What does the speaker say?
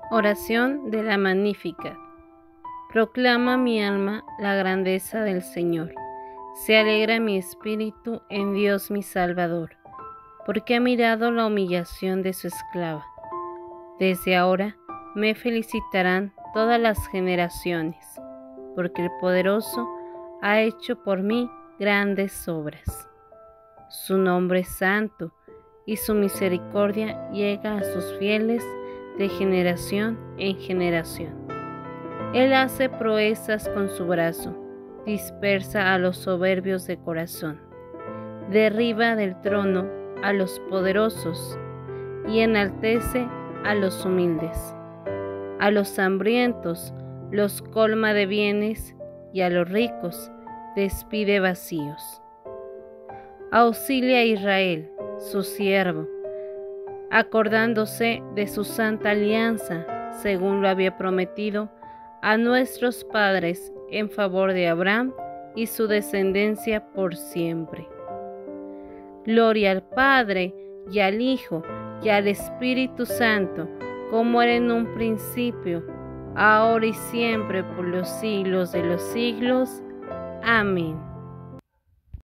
Oración de la Magnífica. Proclama mi alma la grandeza del Señor. Se alegra mi espíritu en Dios mi Salvador, porque ha mirado la humillación de su esclava. Desde ahora me felicitarán todas las generaciones, porque el Poderoso ha hecho por mí grandes obras. Su nombre es santo, y su misericordia llega a sus fieles de generación en generación. Él hace proezas con su brazo, dispersa a los soberbios de corazón, derriba del trono a los poderosos y enaltece a los humildes. A los hambrientos los colma de bienes y a los ricos despide vacíos. Auxilia a Israel, su siervo, acordándose de su santa alianza, según lo había prometido a nuestros padres en favor de Abraham y su descendencia por siempre. Gloria al Padre, y al Hijo, y al Espíritu Santo, como era en un principio, ahora y siempre, por los siglos de los siglos. Amén.